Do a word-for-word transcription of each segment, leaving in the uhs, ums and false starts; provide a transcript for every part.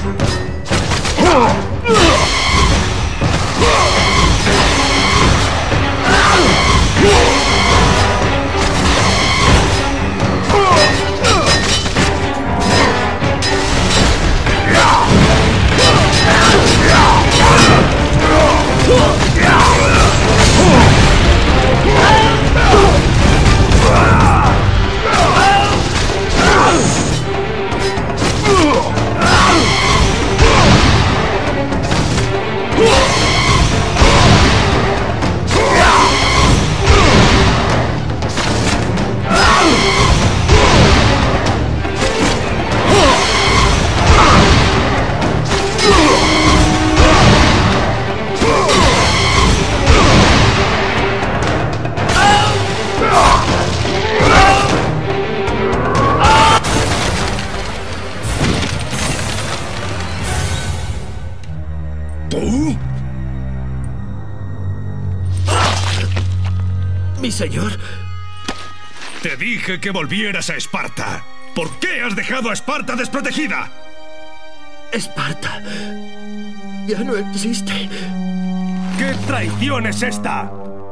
¿Mi señor? Te dije que volvieras a Esparta. ¿Por qué has dejado a Esparta desprotegida? Esparta ya no existe. ¿Qué traición es esta?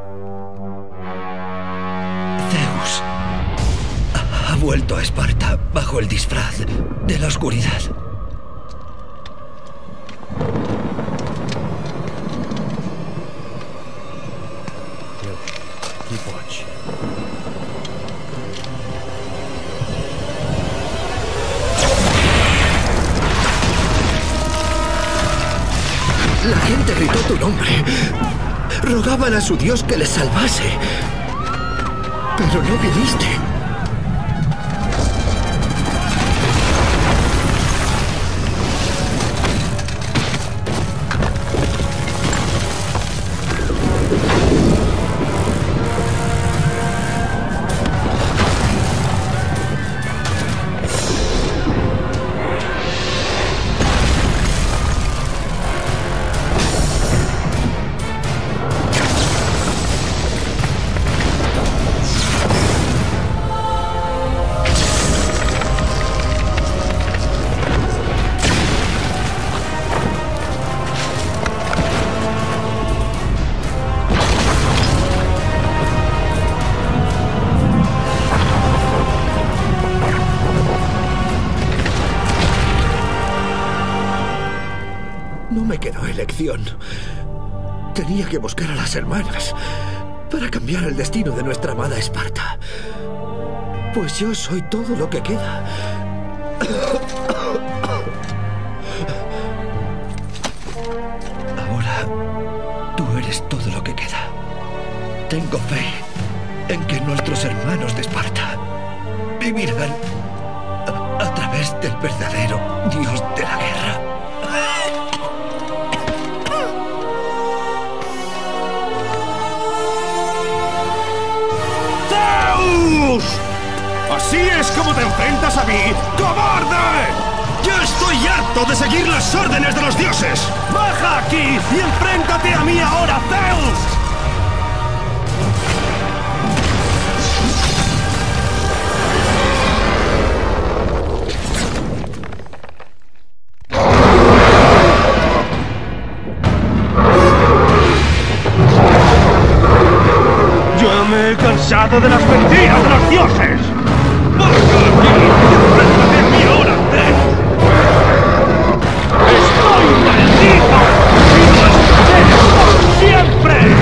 Zeus ha vuelto a Esparta bajo el disfraz de la oscuridad. La gente gritó tu nombre. Rogaban a su dios que les salvase. Pero no viniste. No me quedó elección. Tenía que buscar a las hermanas para cambiar el destino de nuestra amada Esparta. Pues yo soy todo lo que queda. Ahora, tú eres todo lo que queda. Tengo fe en que nuestros hermanos de Esparta vivirán a, a través del verdadero dios de la guerra. ¿Así es como te enfrentas a mí, cobarde? ¡Ya estoy harto de seguir las órdenes de los dioses! ¡Baja aquí y enfréntate a mí ahora, Zeus! ¡Ya me he cansado de las mentiras de los dioses! ¡Baja aquí y enfréntate a mí ahora, Zeus! ¡Estoy maldito! ¡Y lo estaré por siempre!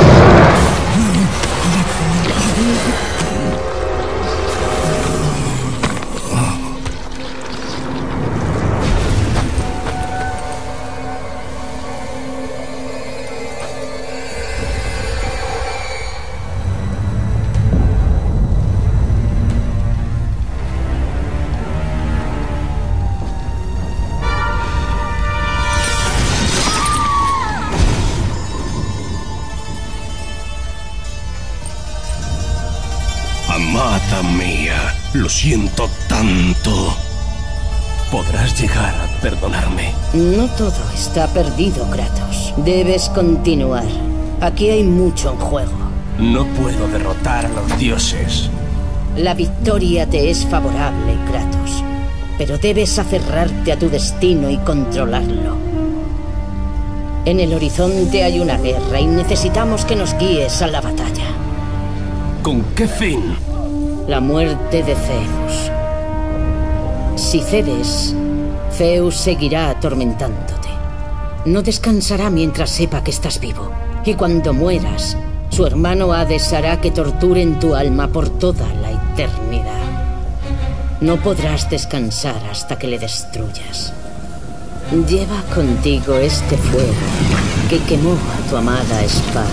Amada mía, lo siento tanto. ¿Podrás llegar a perdonarme? No todo está perdido, Kratos. Debes continuar. Aquí hay mucho en juego. No puedo derrotar a los dioses. La victoria te es favorable, Kratos. pero debes aferrarte a tu destino y controlarlo. En el horizonte hay una guerra y necesitamos que nos guíes a la batalla. ¿Con qué fin? La muerte de Zeus. Si cedes, Zeus seguirá atormentándote. No descansará mientras sepa que estás vivo. Y cuando mueras, su hermano Hades hará que torturen tu alma por toda la eternidad. No podrás descansar hasta que le destruyas. Lleva contigo este fuego que quemó a tu amada Esparta.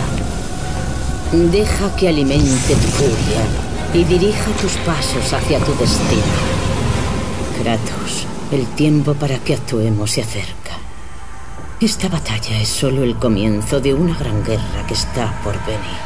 Deja que alimente tu furia y dirija tus pasos hacia tu destino. Kratos, el tiempo para que actuemos se acerca. Esta batalla es solo el comienzo de una gran guerra que está por venir.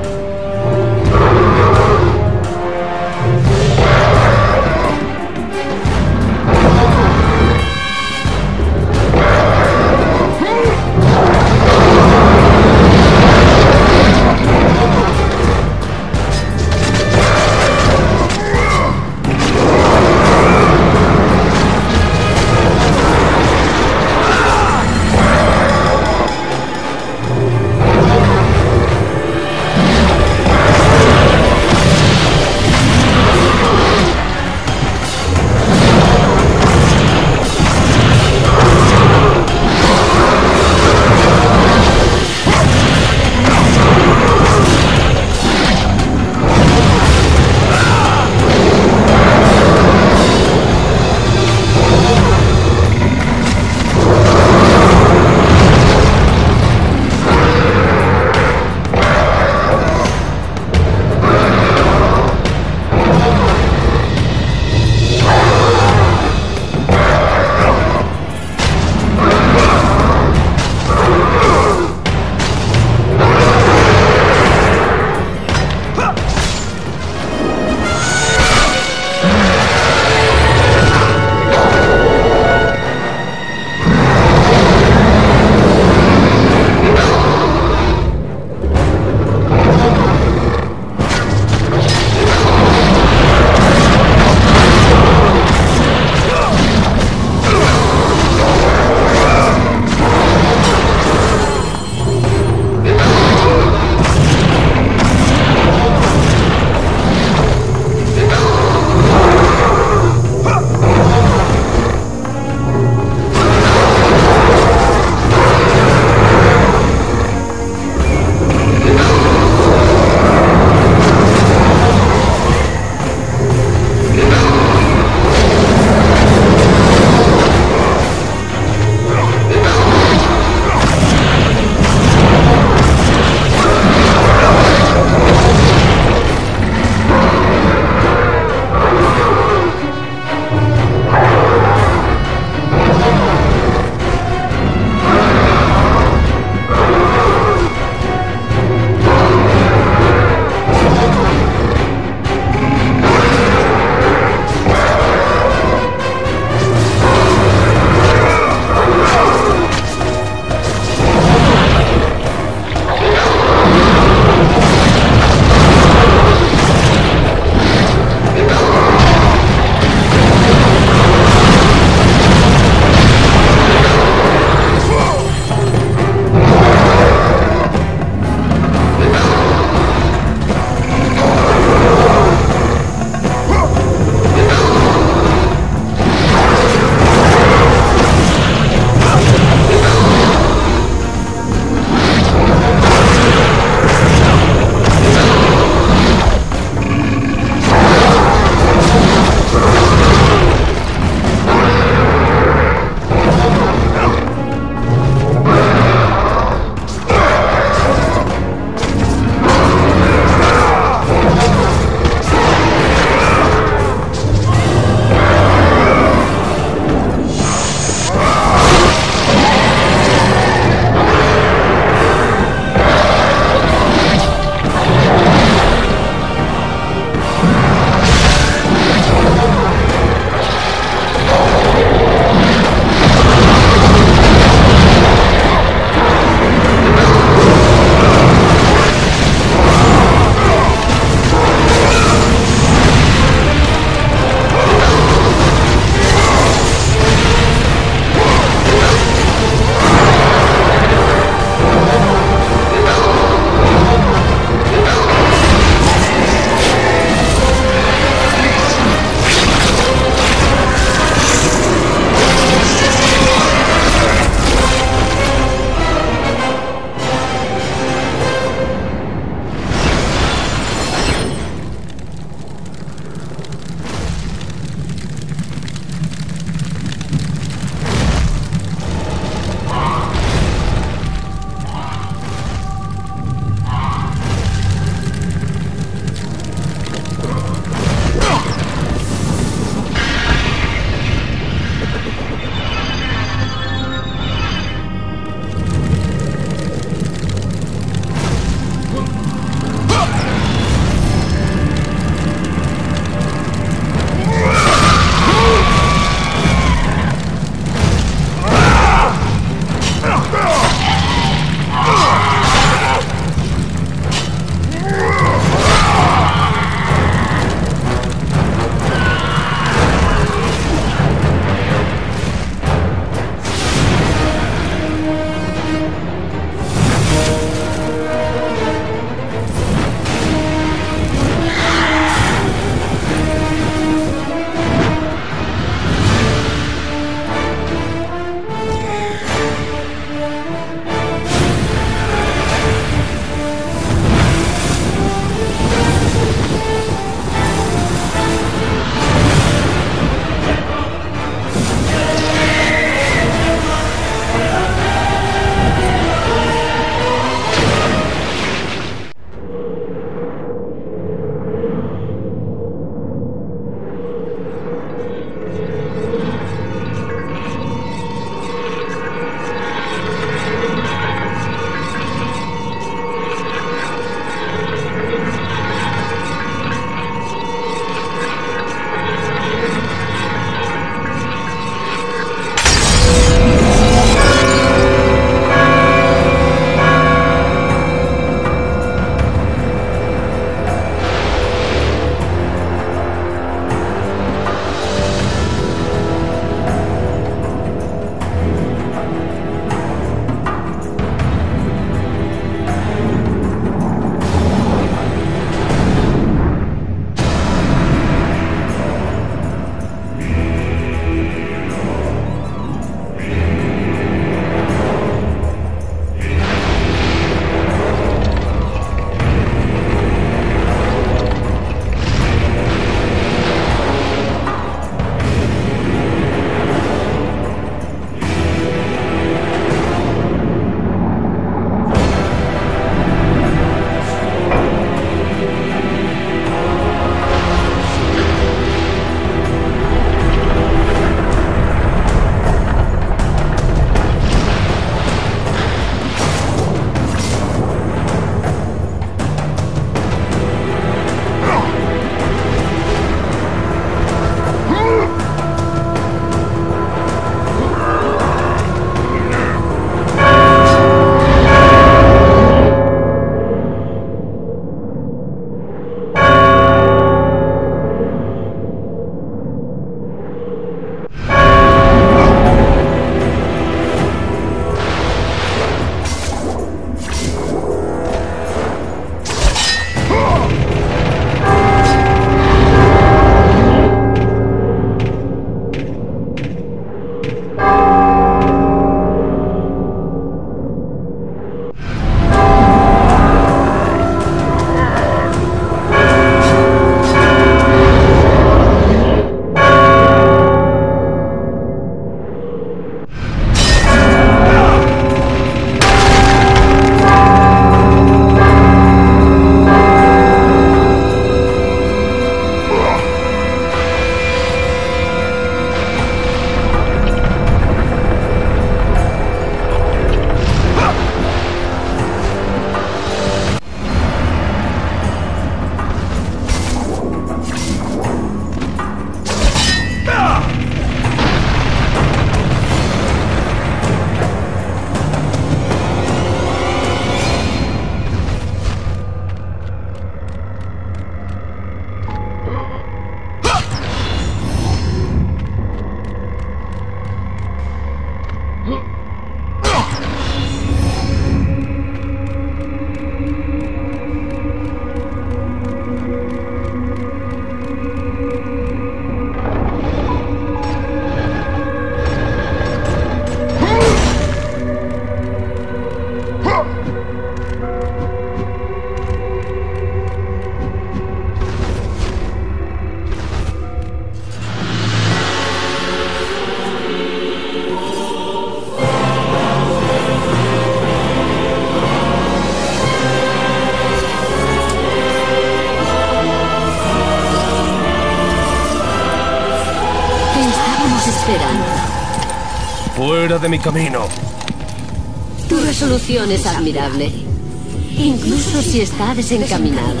esperando. Fuera de mi camino. Tu resolución es admirable, incluso si está desencaminada.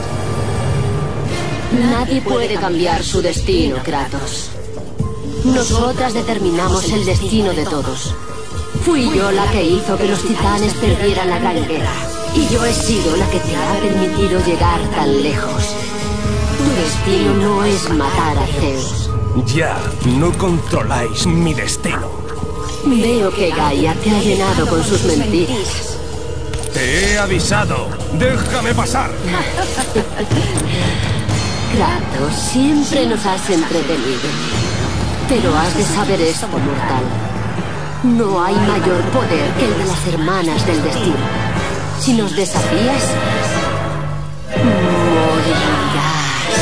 Nadie puede cambiar su destino, Kratos. Nosotras determinamos el destino de todos. Fui yo la que hizo que los titanes perdieran la gran guerra. Y yo he sido la que te ha permitido llegar tan lejos. Tu destino no es matar a Zeus. Ya, no controláis mi destino. Veo que Gaia te ha llenado con sus mentiras. Te he avisado. ¡Déjame pasar! Kratos, siempre nos has entretenido. Pero has de saber esto, mortal. No hay mayor poder que el de las hermanas del destino. Si nos desafías, morirás.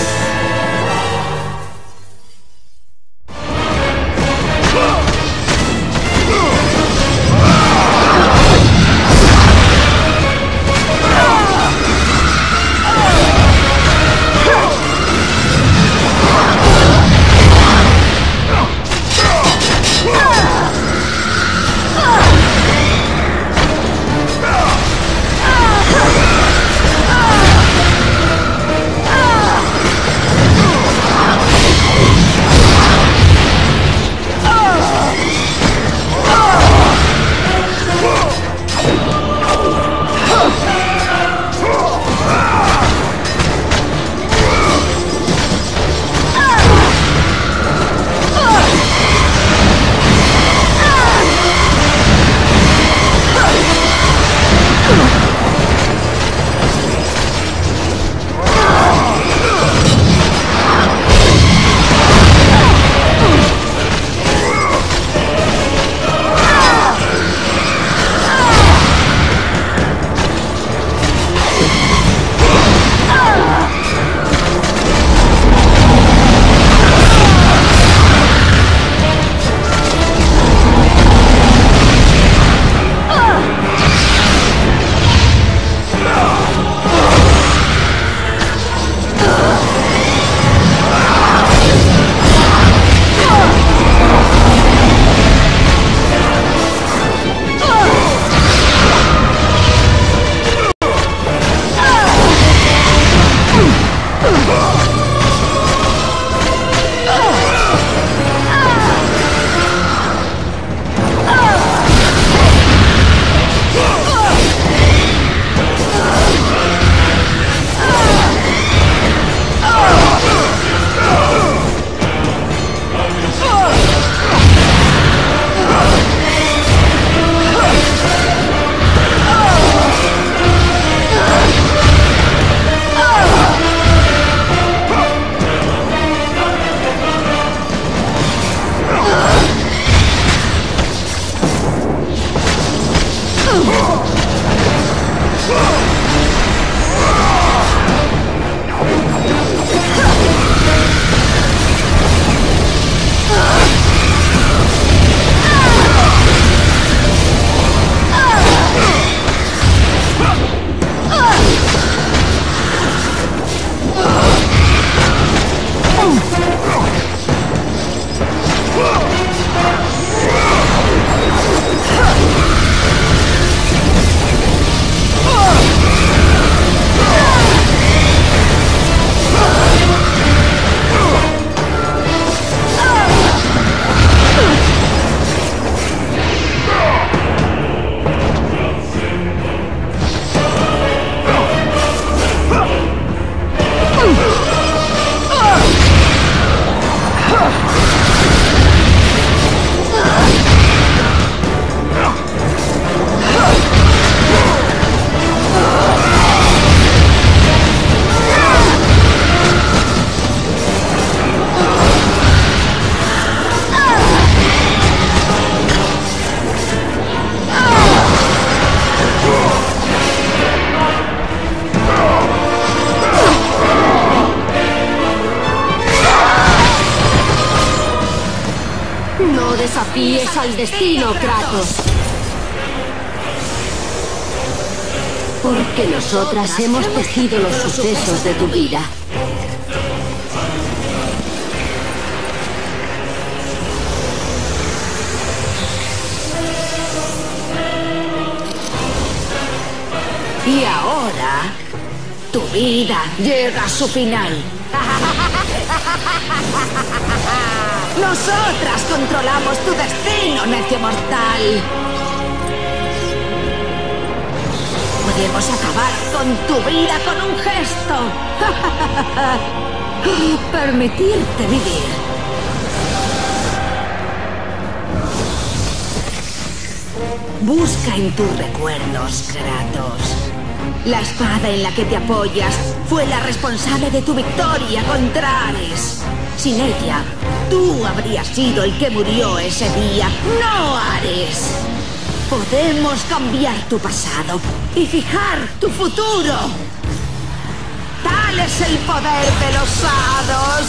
desafíes al destino, Kratos. Porque nosotras hemos tejido los sucesos de tu vida. Y ahora, tu vida llega a su final. Nosotras controlamos tu destino, necio mortal. Podemos acabar con tu vida con un gesto. Permitirte vivir. Busca en tus recuerdos, Kratos. La espada en la que te apoyas fue la responsable de tu victoria contra Ares. Sin ella, tú habrías sido el que murió ese día, no Ares. Podemos cambiar tu pasado y fijar tu futuro. Tal es el poder de los hados.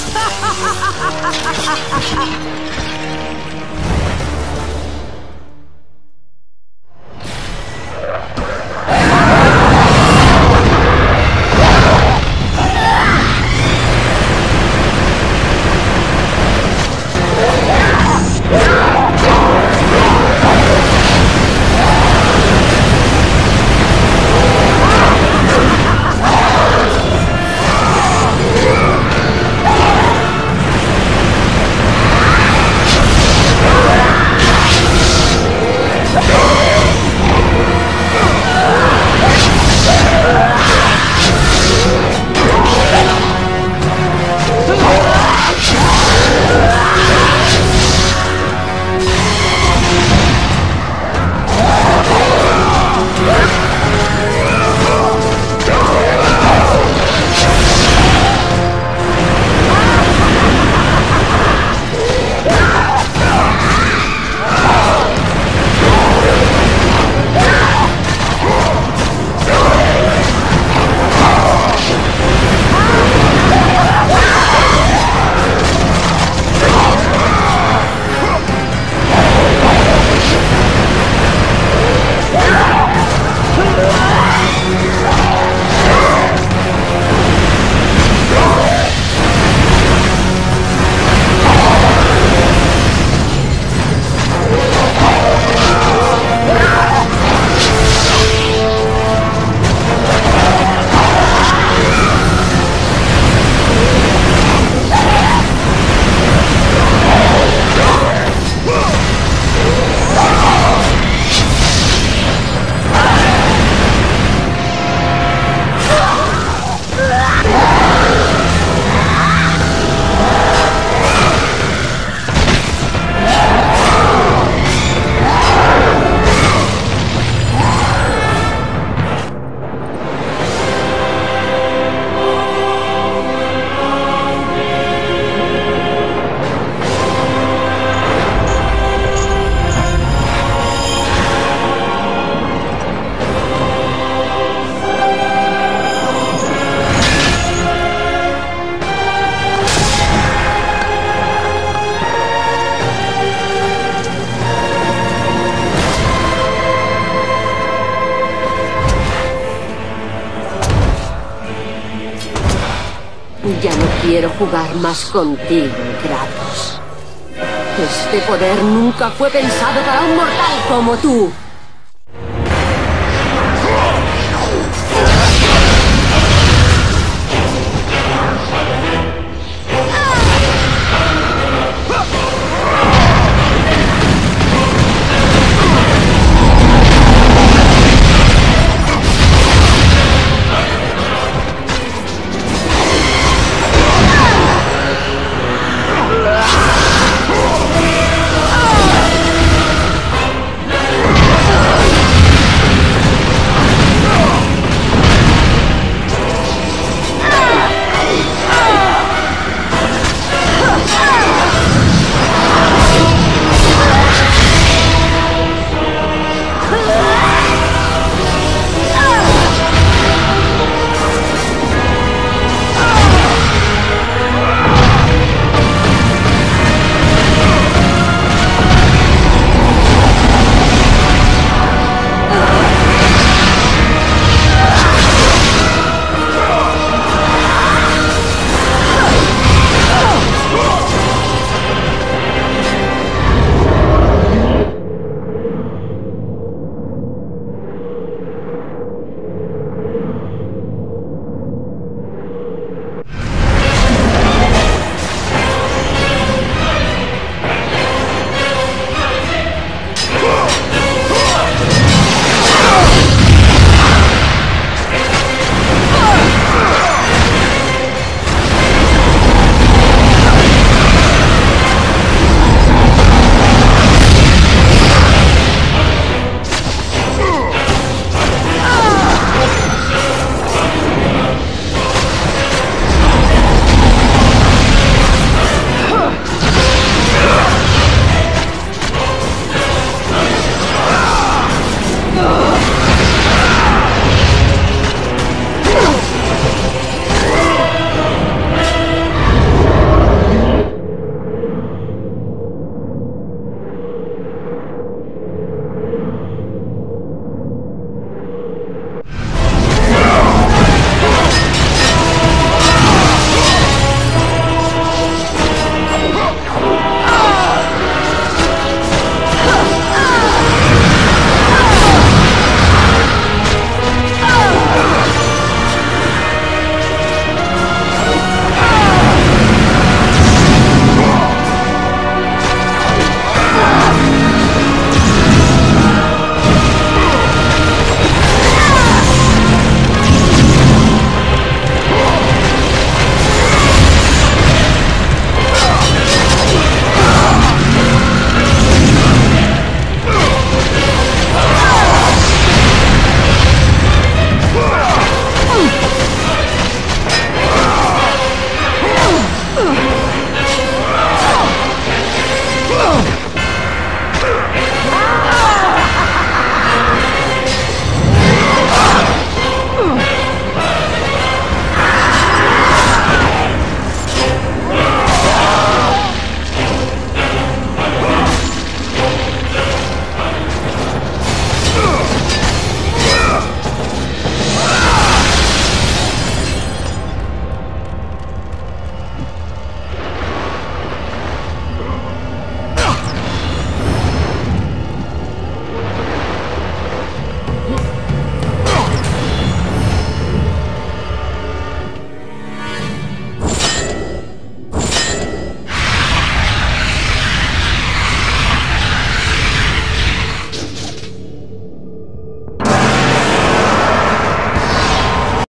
Ya no quiero jugar más contigo, Kratos. Este poder nunca fue pensado para un mortal como tú.